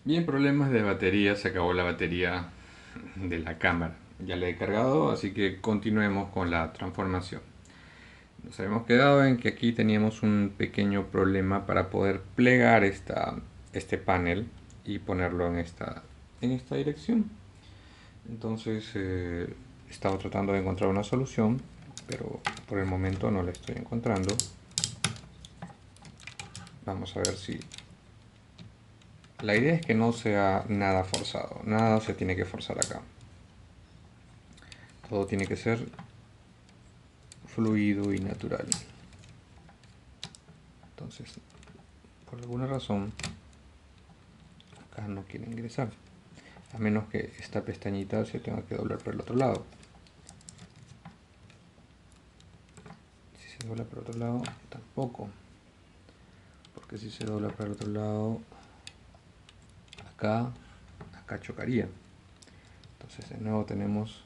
Bien, problemas de batería, se acabó la batería de la cámara. Ya la he cargado, así que continuemos con la transformación. Nos habíamos quedado en que aquí teníamos un pequeño problema para poder plegar este panel y ponerlo en esta dirección. Entonces he estado tratando de encontrar una solución, pero por el momento no la estoy encontrando. Vamos a ver si... La idea es que no sea nada forzado, nada se tiene que forzar acá. Todo tiene que ser fluido y natural. Entonces, por alguna razón, acá no quiere ingresar. A menos que esta pestañita se tenga que doblar por el otro lado. Si se dobla por el otro lado, tampoco. Porque si se dobla por el otro lado, acá chocaría. Entonces de nuevo tenemos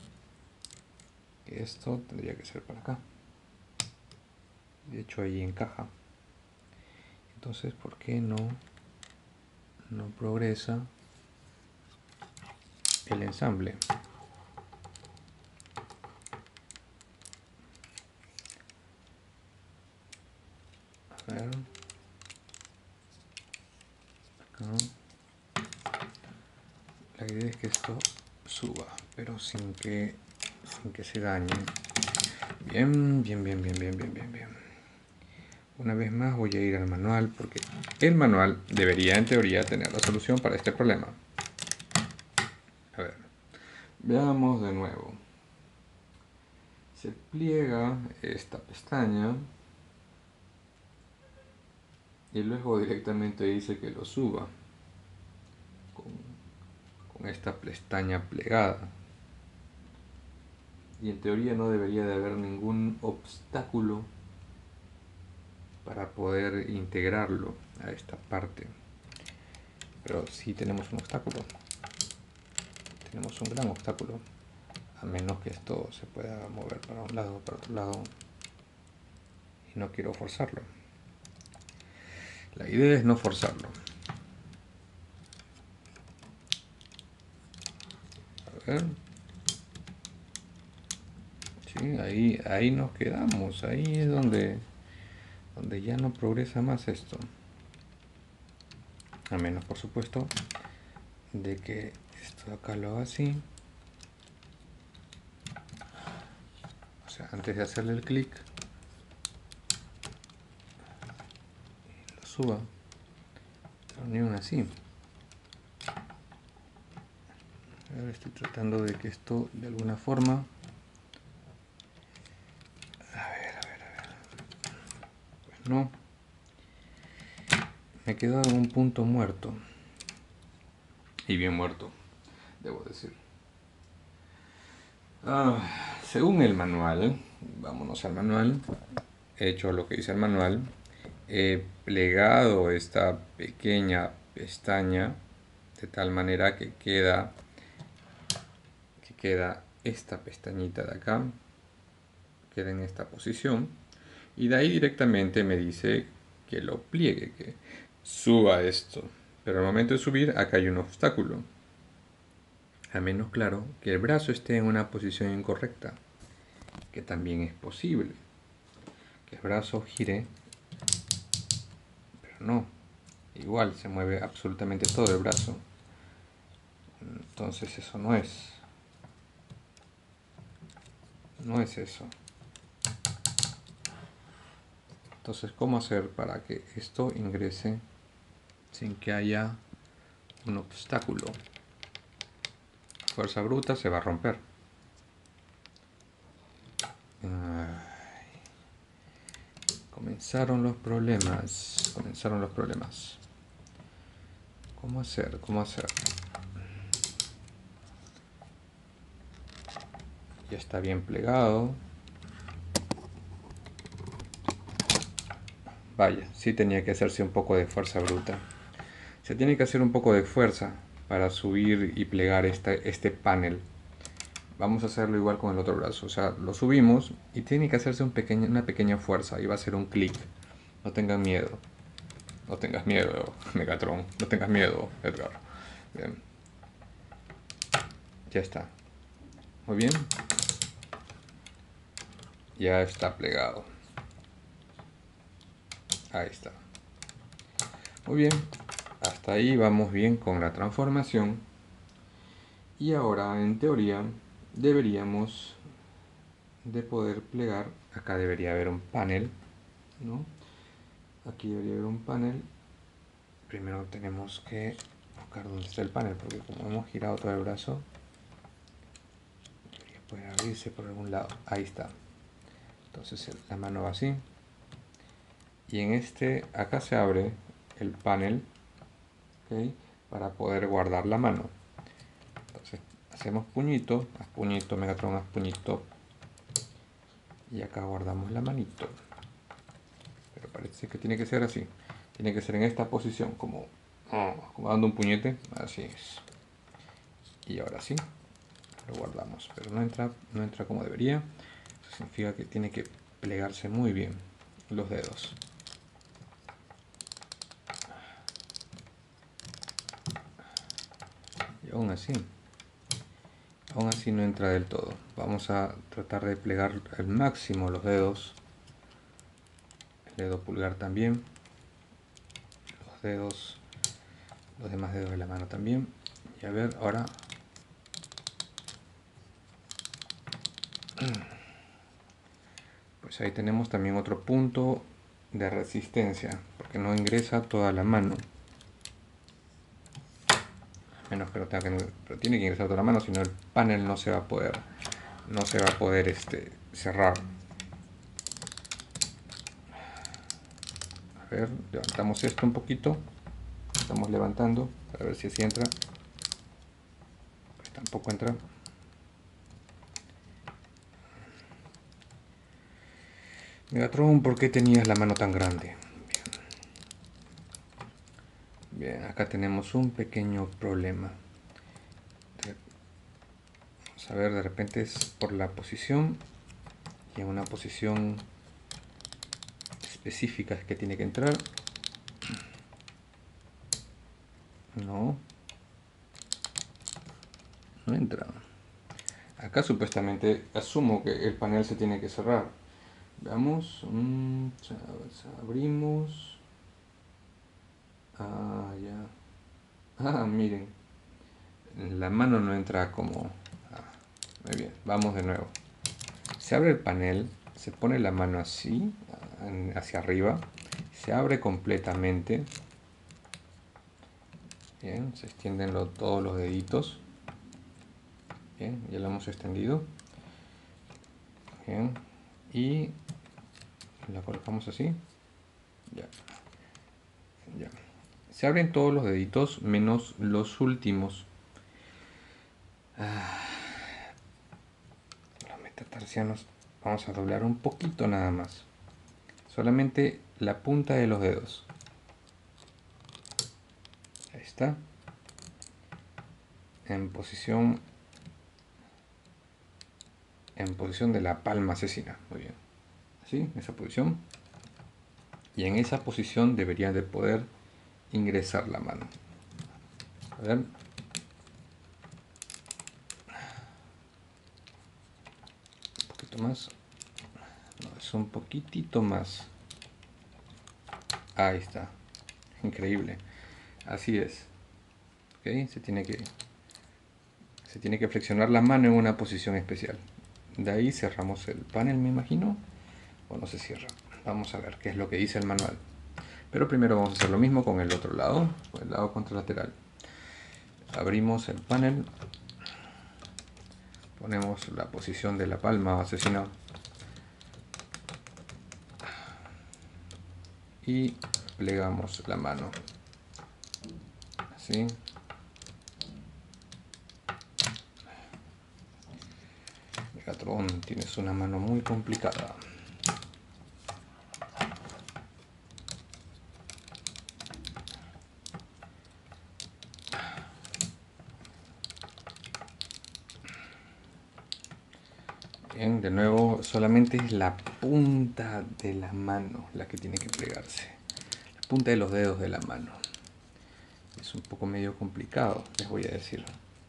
que esto tendría que ser para acá. De hecho ahí encaja. Entonces, ¿por qué no progresa el ensamble? A ver. Acá. La idea es que esto suba, pero sin que se dañe. Bien, bien, bien, bien, bien, bien, bien, bien. Una vez más voy a ir al manual porque el manual debería en teoría tener la solución para este problema. A ver, veamos de nuevo. Se pliega esta pestaña y luego directamente dice que lo suba con esta pestaña plegada. Y en teoría no debería de haber ningún obstáculo para poder integrarlo a esta parte. Pero sí tenemos un obstáculo. Tenemos un gran obstáculo. A menos que esto se pueda mover para un lado o para otro lado. Y no quiero forzarlo. La idea es no forzarlo. A ver. Sí, ahí nos quedamos. Ahí es donde ya no progresa más esto. A menos, por supuesto, de que esto acá lo haga así. O sea, antes de hacerle el clic, lo suba. Reunión así. Ahora estoy tratando de que esto de alguna forma... A ver. Pues no. Me he quedado en un punto muerto. Y bien muerto, debo decir. Según el manual, vámonos al manual. He hecho lo que dice el manual. He plegado esta pequeña pestaña de tal manera que queda esta pestañita de acá, queda en esta posición, y de ahí directamente me dice que lo pliegue, que suba esto. Pero al momento de subir acá hay un obstáculo, a menos claro que el brazo esté en una posición incorrecta, que también es posible que el brazo gire, pero no, igual se mueve absolutamente todo el brazo. Entonces eso no es eso. Entonces, ¿cómo hacer para que esto ingrese sin que haya un obstáculo? Fuerza bruta se va a romper. Comenzaron los problemas. ¿Cómo hacer? Ya está bien plegado. Vaya, sí tenía que hacerse un poco de fuerza bruta. Se tiene que hacer un poco de fuerza para subir y plegar este panel. Vamos a hacerlo igual con el otro brazo. O sea, lo subimos y tiene que hacerse una pequeña fuerza. Y va a ser un clic. No tengan miedo. No tengas miedo, Megatron. No tengas miedo, Edgar. Bien. Ya está. Muy bien. Ya está plegado. Ahí está. Muy bien. Hasta ahí vamos bien con la transformación. Y ahora, en teoría, deberíamos de poder plegar. Acá debería haber un panel, ¿no? Aquí debería haber un panel. Primero tenemos que buscar dónde está el panel, porque como hemos girado todo el brazo, debería poder abrirse por algún lado. Ahí está. Entonces la mano va así. Y en este, acá se abre el panel, ¿ok? Para poder guardar la mano. Entonces hacemos puñito, haz puñito, Megatron, haz puñito. Y acá guardamos la manito. Pero parece que tiene que ser así. Tiene que ser en esta posición, como dando un puñete. Así es. Y ahora sí, lo guardamos. Pero no entra como debería. Eso significa que tiene que plegarse muy bien los dedos. Y aún así no entra del todo. Vamos a tratar de plegar al máximo los dedos. El dedo pulgar también. Los demás dedos de la mano también. Y a ver, ahora. Pues ahí tenemos también otro punto de resistencia, porque no ingresa toda la mano. Menos que lo tenga que, pero tiene que ingresar toda la mano, si no el panel no se va a poder cerrar. A ver, levantamos esto un poquito. Estamos levantando para ver si así entra. Pues tampoco entra. Megatron, ¿por qué tenías la mano tan grande? Bien, acá tenemos un pequeño problema. Vamos a ver, de repente es por la posición. Y en una posición específica que tiene que entrar. No entra. Acá supuestamente asumo que el panel se tiene que cerrar. Veamos. Abrimos. Ya. Miren. La mano no entra como... muy bien, vamos de nuevo. Se abre el panel, se pone la mano así, hacia arriba. Se abre completamente. Bien, se extienden todos los deditos. Bien, ya lo hemos extendido. Bien, y la colocamos así. Ya. Se abren todos los deditos menos los últimos. Los metatarsianos vamos a doblar un poquito nada más. Solamente la punta de los dedos. Ahí está. En posición de la palma asesina. Muy bien. Así, esa posición. Y en esa posición debería de poder ingresar la mano. A ver. Un poquito más. No, es un poquitito más. Ahí está. Increíble. Así es. ¿Okay? Se tiene que flexionar la mano en una posición especial. De ahí cerramos el panel, me imagino. O no se cierra. Vamos a ver qué es lo que dice el manual. Pero primero vamos a hacer lo mismo con el otro lado, con el lado contralateral. Abrimos el panel. Ponemos la posición de la palma asesina. Y plegamos la mano. Así. Megatron, tienes una mano muy complicada. Bien, de nuevo, solamente es la punta de la mano la que tiene que plegarse. La punta de los dedos de la mano. Es un poco medio complicado, les voy a decir.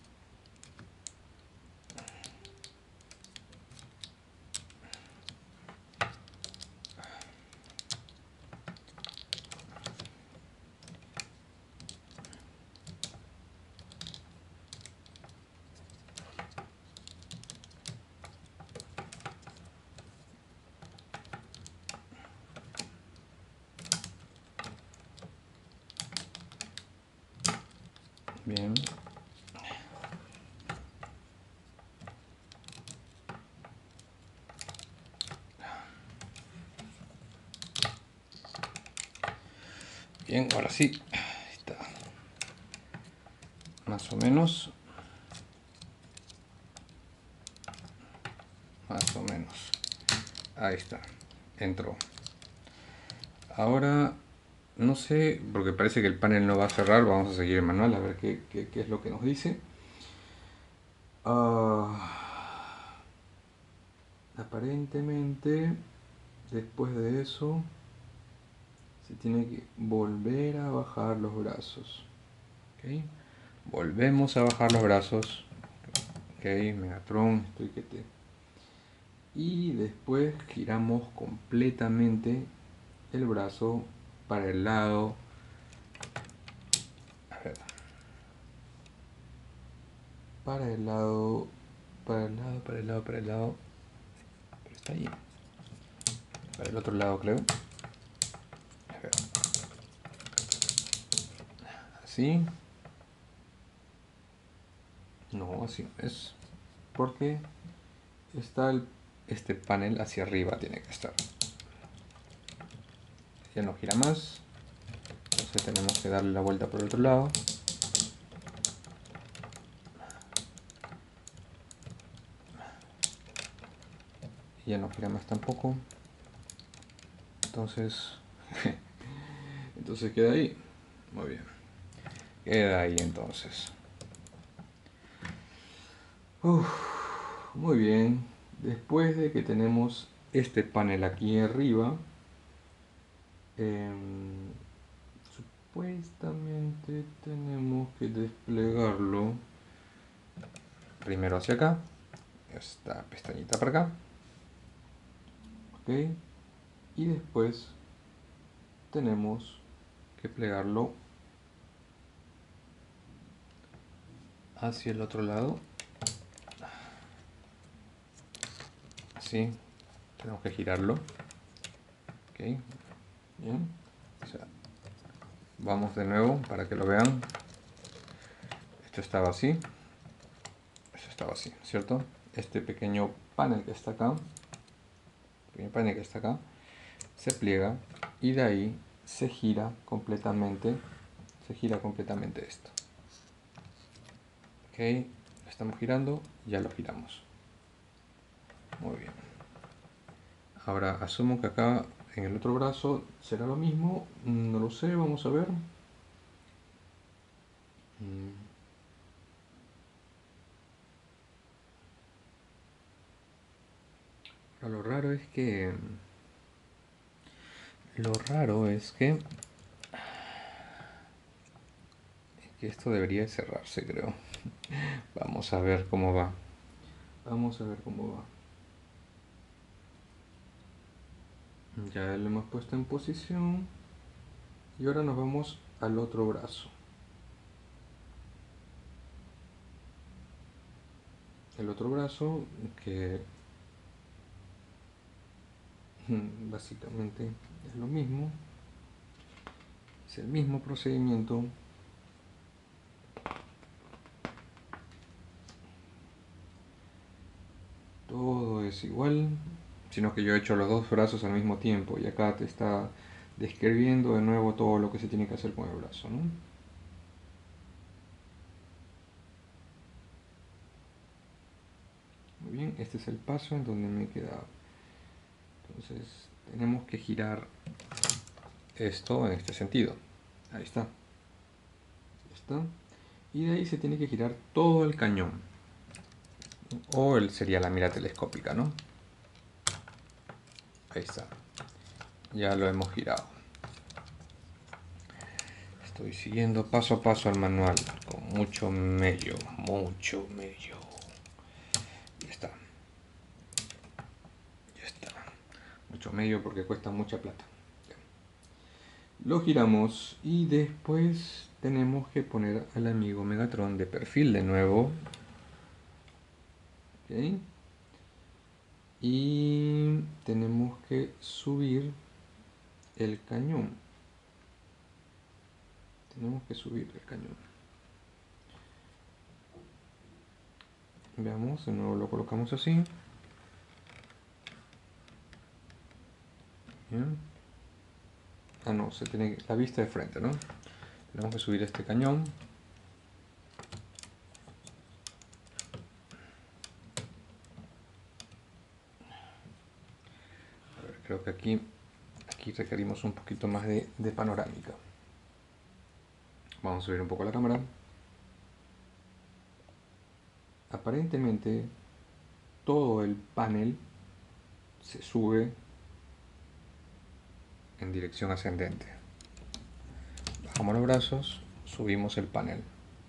Bien. Bien, ahora sí. Ahí está. Más o menos. Más o menos. Ahí está. Entró. Ahora, no sé, porque parece que el panel no va a cerrar. Vamos a seguir el manual a ver qué es lo que nos dice. Aparentemente, después de eso, se tiene que volver a bajar los brazos. ¿Okay? Volvemos a bajar los brazos. Ok, Megatron, estoy que te... Y después giramos completamente el brazo para el lado. A ver. Para el lado. Para el lado, para el lado, para el lado. Pero está ahí. Para el otro lado, creo. A ver. Así. No, así no es. Porque está este panel hacia arriba, tiene que estar. Ya no gira más. Entonces tenemos que darle la vuelta por el otro lado. Y ya no gira más tampoco. Entonces queda ahí. Muy bien. Queda ahí entonces. Muy bien. Después de que tenemos este panel aquí arriba, supuestamente tenemos que desplegarlo primero hacia acá, esta pestañita para acá, ok, y después tenemos que plegarlo hacia el otro lado, así, tenemos que girarlo, ok, bien, o sea, vamos de nuevo para que lo vean. Esto estaba así, esto estaba así, ¿cierto? Este pequeño panel que está acá, se pliega y de ahí se gira completamente esto. Ok, lo estamos girando, ya lo giramos. Muy bien. Ahora asumo que acá en el otro brazo será lo mismo, no lo sé, vamos a ver. Ahora, lo raro es que esto debería cerrarse, creo. Vamos a ver cómo va. Vamos a ver cómo va. Ya lo hemos puesto en posición. Y ahora nos vamos al otro brazo. El otro brazo que básicamente es lo mismo. Es el mismo procedimiento. Todo es igual, sino que yo he hecho los dos brazos al mismo tiempo y acá te está describiendo de nuevo todo lo que se tiene que hacer con el brazo, ¿no? Muy bien, este es el paso en donde me he quedado. Entonces tenemos que girar esto en este sentido. Ahí está. Ahí está. Y de ahí se tiene que girar todo el cañón. O sería la mira telescópica, ¿no? Ahí está. Ya lo hemos girado. Estoy siguiendo paso a paso el manual con mucho mello, mucho mello. Ya está. Ya está. Mucho mello porque cuesta mucha plata. Lo giramos y después tenemos que poner al amigo Megatron de perfil de nuevo. ¿Okay? Y tenemos que subir el cañón. Tenemos que subir el cañón. Veamos, de nuevo lo colocamos así. Bien. Ah, no, se tiene la vista de frente, ¿no? Tenemos que subir este cañón. A ver, creo que aquí requerimos un poquito más de panorámica. Vamos a subir un poco la cámara. Aparentemente todo el panel se sube en dirección ascendente. Bajamos los brazos, subimos el panel.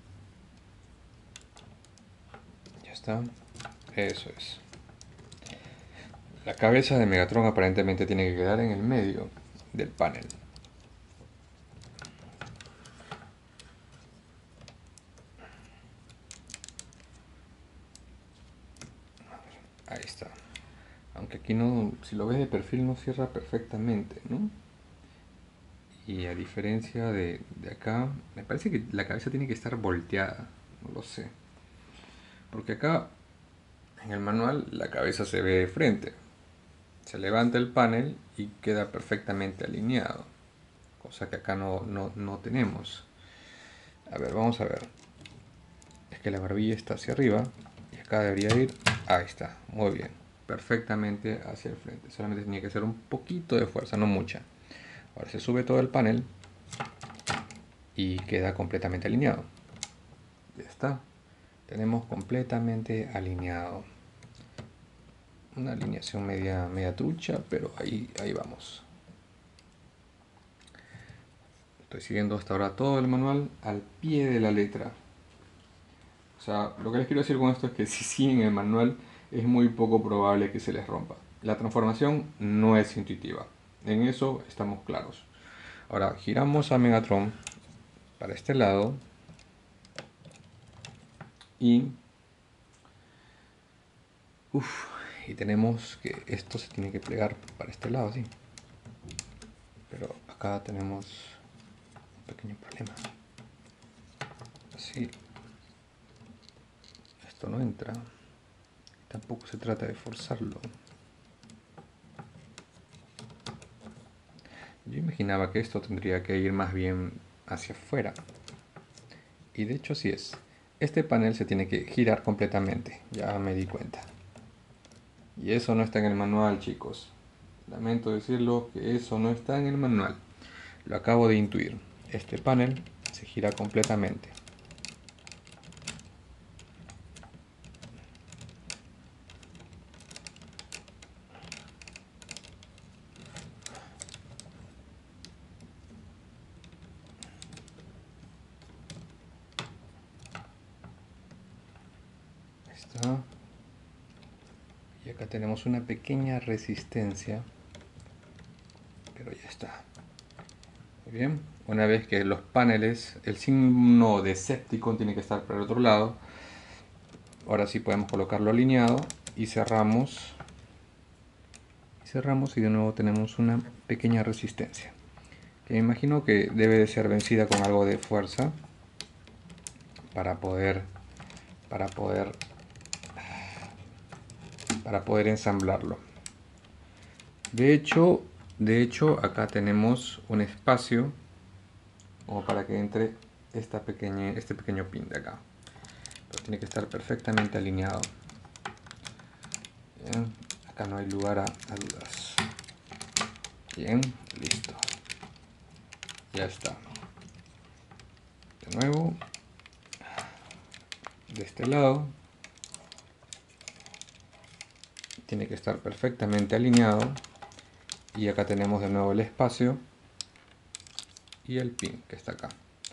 Ya está. Eso es. La cabeza de Megatron aparentemente tiene que quedar en el medio del panel. Ahí está. Aunque aquí no, si lo ves de perfil no cierra perfectamente, ¿no? Y a diferencia de acá, me parece que la cabeza tiene que estar volteada, no lo sé. Porque acá en el manual la cabeza se ve de frente. Se levanta el panel y queda perfectamente alineado. Cosa que acá no tenemos. A ver, vamos a ver. Es que la barbilla está hacia arriba y acá debería ir. Ahí está, muy bien. Perfectamente hacia el frente. Solamente tenía que hacer un poquito de fuerza, no mucha. Ahora se sube todo el panel y queda completamente alineado. Ya está. Tenemos completamente alineado. Una alineación media trucha, pero ahí vamos. Estoy siguiendo hasta ahora todo el manual al pie de la letra. O sea, lo que les quiero decir con esto es que si siguen el manual es muy poco probable que se les rompa. La transformación no es intuitiva. En eso estamos claros. Ahora giramos a Megatron para este lado y y tenemos que esto se tiene que plegar para este lado, sí. Pero acá tenemos un pequeño problema. Así esto no entra. Tampoco se trata de forzarlo. Yo imaginaba que esto tendría que ir más bien hacia afuera. Y de hecho así es. Este panel se tiene que girar completamente. Ya me di cuenta. Y eso no está en el manual, chicos. Lamento decirlo que eso no está en el manual. Lo acabo de intuir. Este panel se gira completamente. Está. Y acá tenemos una pequeña resistencia. Pero ya está. Muy bien. Una vez que los paneles, el signo de Decepticon tiene que estar por el otro lado. Ahora sí podemos colocarlo alineado y cerramos. Y de nuevo tenemos una pequeña resistencia. Que me imagino que debe de ser vencida con algo de fuerza para poder ensamblarlo. De hecho acá tenemos un espacio como para que entre este pequeño pin de acá. Pero tiene que estar perfectamente alineado. Bien, acá no hay lugar a dudas. Bien, listo. Ya está. De nuevo, de este lado tiene que estar perfectamente alineado. Y acá tenemos de nuevo el espacio y el pin que está acá.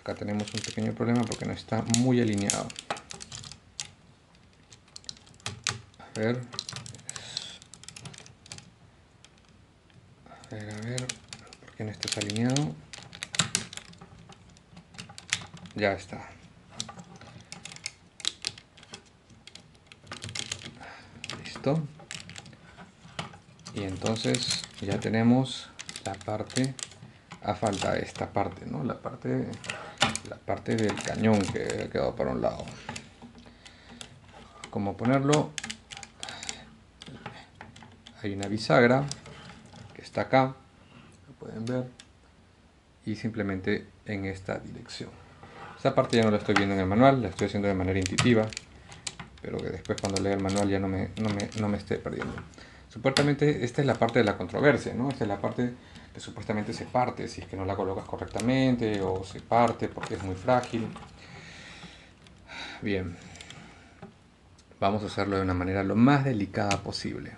acá tenemos un pequeño problema porque no está muy alineado. A ver. A ver, ¿por qué no estás alineado? Ya está. Listo. Y entonces ya tenemos la parte, a falta esta parte, ¿no? La parte del cañón que ha quedado para un lado. ¿Cómo ponerlo? Hay una bisagra que está acá, lo pueden ver, y simplemente en esta dirección. Esta parte ya no la estoy viendo en el manual, la estoy haciendo de manera intuitiva, pero que después cuando lea el manual ya no me esté perdiendo. Supuestamente esta es la parte de la controversia, ¿no? Esta es la parte que supuestamente se parte si es que no la colocas correctamente, o se parte porque es muy frágil. Bien, vamos a hacerlo de una manera lo más delicada posible.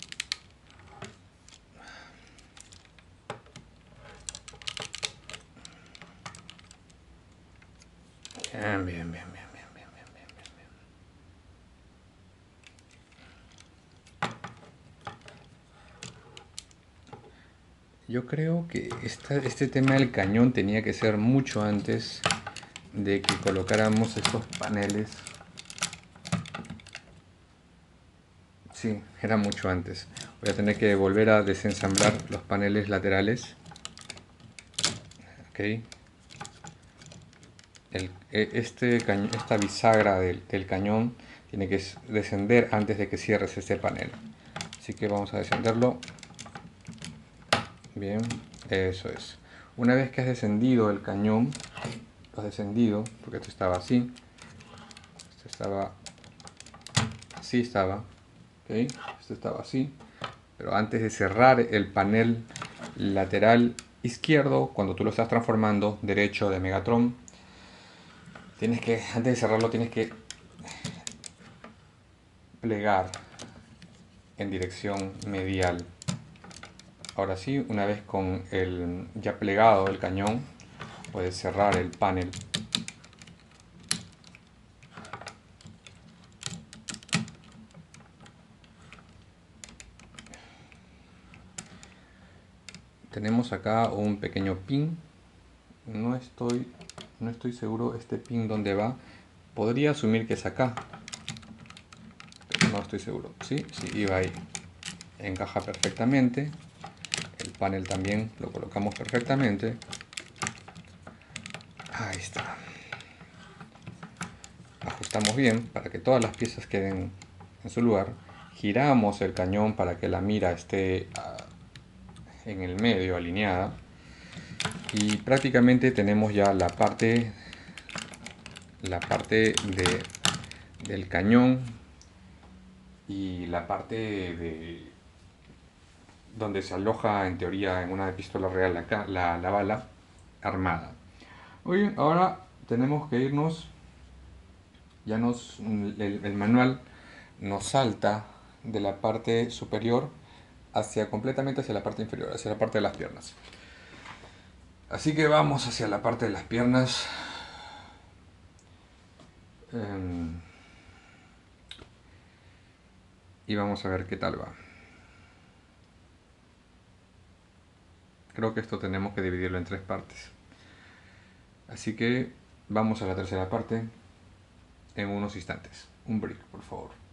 Bien, bien, bien, bien, bien, bien, bien, bien, bien. Yo creo que este tema del cañón tenía que ser mucho antes de que colocáramos estos paneles. Sí, era mucho antes. Voy a tener que volver a desensamblar los paneles laterales. Ok. Esta bisagra del cañón tiene que descender antes de que cierres este panel. Así que vamos a descenderlo. Bien, eso es. Una vez que has descendido el cañón, lo has descendido, porque esto estaba así. Esto estaba así, ¿ok? Esto estaba así. Pero antes de cerrar el panel lateral izquierdo, cuando tú lo estás transformando derecho de Megatron, antes de cerrarlo tienes que plegar en dirección medial. Ahora sí, una vez con el ya plegado el cañón, puedes cerrar el panel. Tenemos acá un pequeño pin. No estoy seguro este pin dónde va. Podría asumir que es acá, pero no estoy seguro. Sí, iba ahí. Encaja perfectamente. El panel también lo colocamos perfectamente. Ahí está. Ajustamos bien para que todas las piezas queden en su lugar. Giramos el cañón para que la mira esté en el medio, alineada. Y prácticamente tenemos ya la parte del cañón y la parte de donde se aloja en teoría en una pistola real la bala armada. Muy bien, ahora tenemos que irnos, el manual nos salta de la parte superior completamente hacia la parte inferior, hacia la parte de las piernas. Así que vamos hacia la parte de las piernas. Y vamos a ver qué tal va. Creo que esto tenemos que dividirlo en 3 partes. Así que vamos a la tercera parte en unos instantes. Un break, por favor.